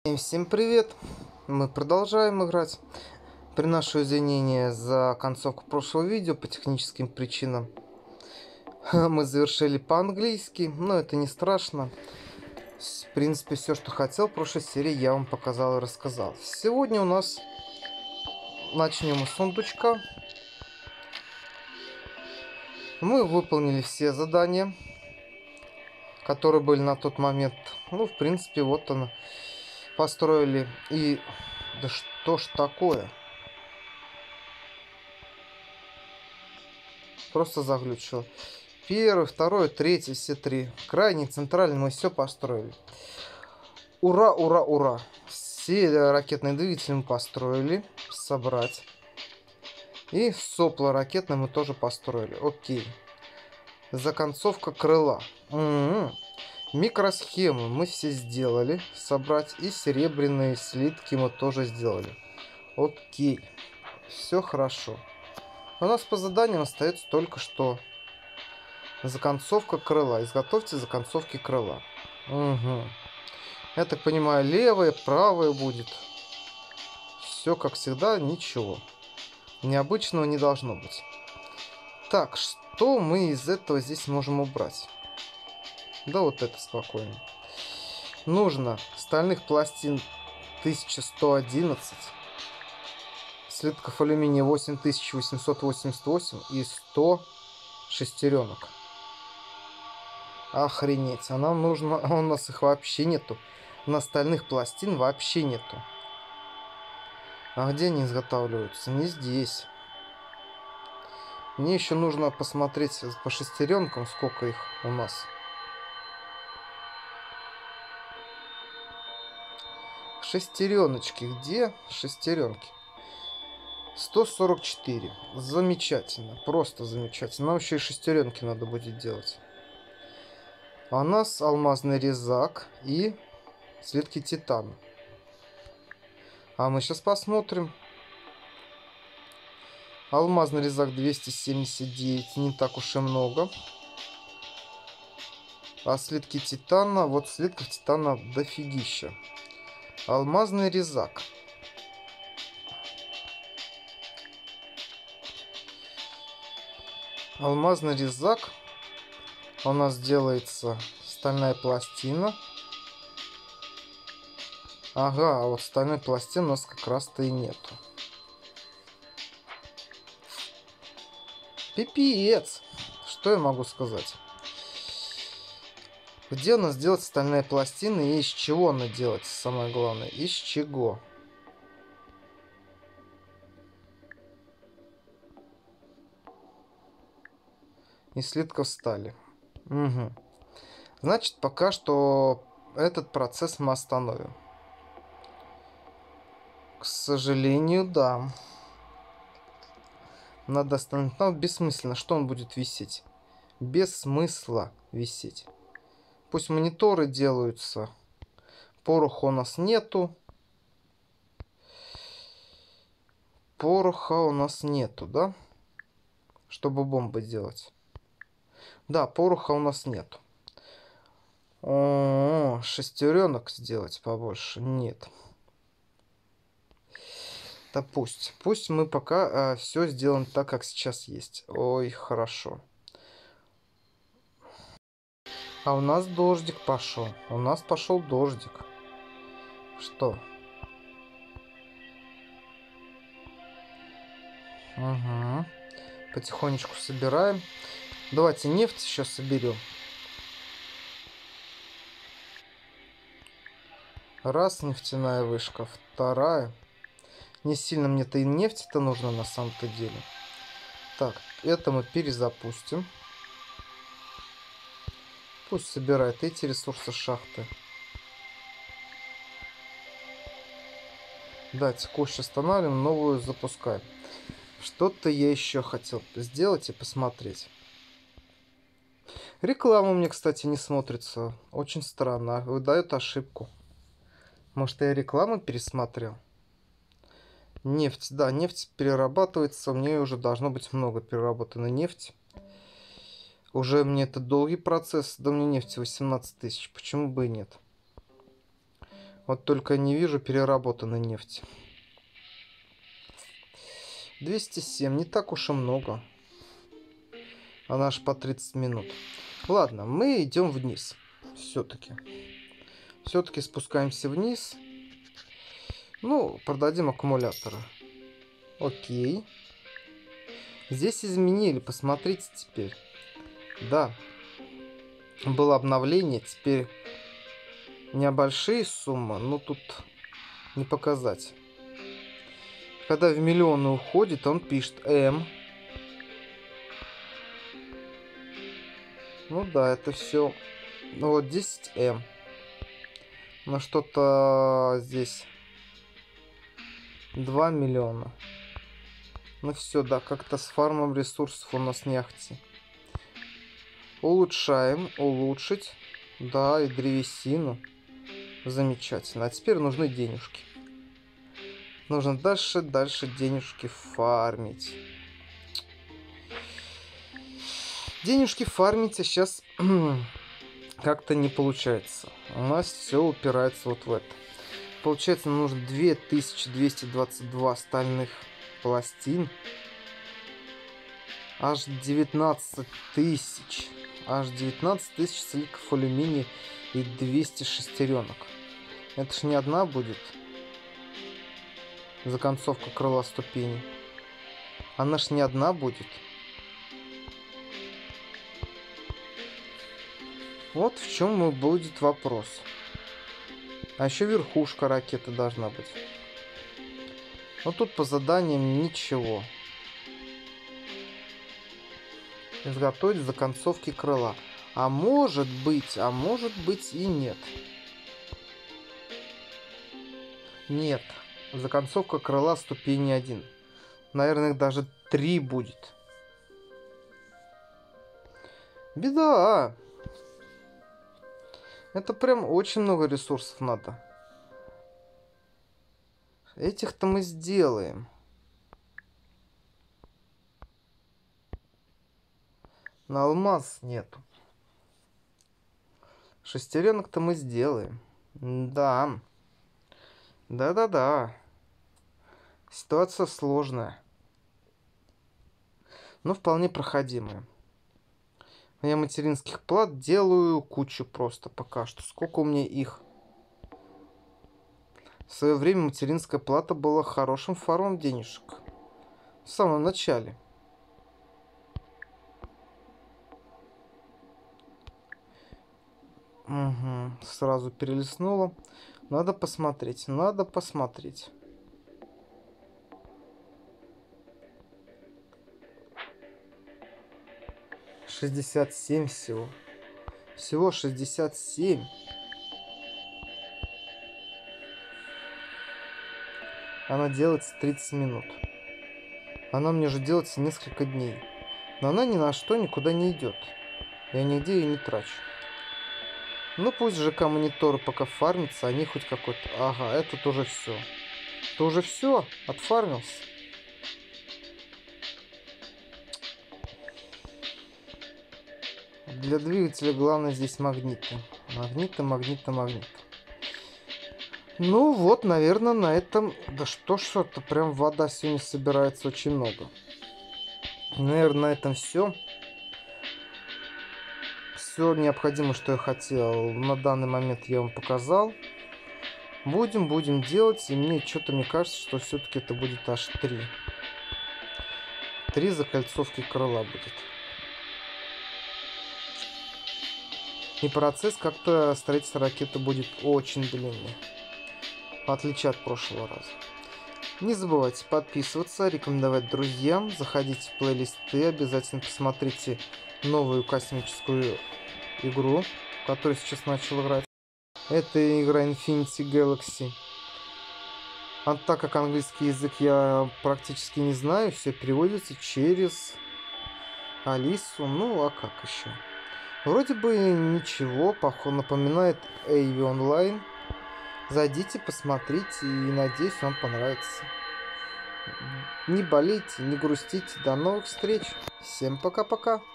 И всем привет! Мы продолжаем играть. Приношу извинения за концовку прошлого видео по техническим причинам. Мы завершили по-английски, но это не страшно. В принципе, все, что хотел в прошлой серии, я вам показал и рассказал. Сегодня у нас начнем с сундучка. Мы выполнили все задания, которые были на тот момент. Ну, в принципе, вот оно. Построили. И... Да что ж такое? Просто заглючило. Первый, второй, третий, все три. Крайний, центральный, мы все построили. Ура, ура, ура. Все ракетные двигатели мы построили. Собрать. И сопло ракетное мы тоже построили. Окей. Законцовка крыла. Микросхемы мы все сделали. Собрать. И серебряные слитки мы тоже сделали. Окей. Все хорошо. У нас по заданиям остается только что законцовка крыла. Изготовьте законцовки крыла. Угу. Я так понимаю, левое, правое будет. Все как всегда, ничего. Необычного не должно быть. Так, что мы из этого здесь можем убрать? Да вот это спокойно. Нужно стальных пластин 1111. Слитков алюминия 8888 и 100 шестеренок. Охренеть, а нам нужно... У нас их вообще нету. На стальных пластин вообще нету. А где они изготавливаются? Не здесь. Мне еще нужно посмотреть по шестеренкам, сколько их у нас. Шестереночки. Где шестеренки? 144. Замечательно. Просто замечательно. Нам еще и шестеренки надо будет делать. А у нас алмазный резак и слитки титана. А мы сейчас посмотрим. Алмазный резак 279. Не так уж и много. А слитки титана... Вот слитков титана дофигища. Алмазный резак. Алмазный резак. У нас делается стальная пластина. Ага, а вот стальной пластины у нас как раз-то и нету. Пипец! Что я могу сказать? Где у нас делать стальная пластина и из чего она делается, самое главное? Из чего? Из слитков стали. Угу. Значит, пока что этот процесс мы остановим. К сожалению, да. Надо остановить. Но бессмысленно. Что он будет висеть? Без смысла висеть. Пусть мониторы делаются. Пороха у нас нету. Пороха у нас нету, да? Чтобы бомбы делать. Да, пороха у нас нету. О, шестеренок сделать побольше. Нет. Да пусть. Пусть мы пока все сделаем так, как сейчас есть. Ой, хорошо. А у нас дождик пошел. У нас пошел дождик. Что? Угу. Потихонечку собираем. Давайте нефть сейчас соберем. Раз, нефтяная вышка. Вторая. Не сильно мне-то и нефти-то нужно на самом-то деле. Так, это мы перезапустим. Пусть собирает эти ресурсы шахты. Да, текущую останавливаем, новую запускаем. Что-то я еще хотел сделать и посмотреть. Реклама мне, кстати, не смотрится. Очень странно. Выдает ошибку. Может, я рекламу пересмотрел? Нефть. Да, нефть перерабатывается. У меня уже должно быть много переработанной нефти. Уже мне это долгий процесс. Да мне нефти 18 тысяч. Почему бы и нет? Вот только не вижу переработанной нефти. 207, не так уж и много. Она аж по 30 минут. Ладно, мы идем вниз. Все-таки. Все-таки спускаемся вниз. Ну, продадим аккумуляторы. Окей. Здесь изменили, посмотрите теперь. Да. Было обновление, теперь небольшие суммы, но тут не показать. Когда в миллионы уходит, он пишет М. Ну да, это все. Ну вот 10М. Но что-то здесь 2 миллиона. Ну все, да, как-то с фармом ресурсов у нас не ахти. Улучшаем, улучшить. Да, и древесину. Замечательно. А теперь нужны денежки. Нужно дальше денежки фармить. Денежки фармить, а сейчас как-то не получается. У нас все упирается вот в это. Получается, нам нужно 2222 стальных пластин. Аж 19 тысяч. Аж 19 тысяч слитков алюминия и 200 шестеренок. Это ж не одна будет законцовка крыла ступени. Она ж не одна будет. Вот в чем будет вопрос. А еще верхушка ракеты должна быть. Но тут по заданиям ничего. Изготовить законцовки крыла. А может быть и нет. Нет. Законцовка крыла ступени 1. Наверное, их даже 3 будет. Беда. Это прям очень много ресурсов надо. Этих-то мы сделаем. На алмаз нету. Шестеренок-то мы сделаем. Да. Да-да-да. Ситуация сложная. Но вполне проходимая. Я материнских плат делаю кучу просто пока что. Сколько у меня их? В свое время материнская плата была хорошим фармом денежек. В самом начале. Угу. Сразу перелистнула. Надо посмотреть. Надо посмотреть. $67 всего. Всего 67. Она делается 30 минут. Она мне же делается несколько дней. Но она ни на что никуда не идет. Я нигде ее не трачу. Ну пусть ЖК-мониторы пока фармятся, они хоть какой-то... Ага, это тоже все. Это уже все? Отфармился? Для двигателя главное здесь магниты. Магниты. Ну вот, наверное, на этом... Да что-то, прям вода сегодня собирается очень много. Наверное, на этом все. Все необходимое, что я хотел, на данный момент я вам показал. Будем делать, и мне кажется, что все-таки это будет аж 3. 3 закольцовки крыла будет. И процесс как-то строительства ракеты будет очень длинный. В отличие от прошлого раза. Не забывайте подписываться, рекомендовать друзьям. Заходите в плейлисты, обязательно посмотрите новую космическую игру, в которую сейчас начал играть. Это игра Infinity Galaxy. А так как английский язык я практически не знаю, все переводится через Алису. Ну а как еще? Вроде бы ничего, похоже, напоминает AV Online. Зайдите, посмотрите, и надеюсь, вам понравится. Не болейте, не грустите. До новых встреч. Всем пока-пока.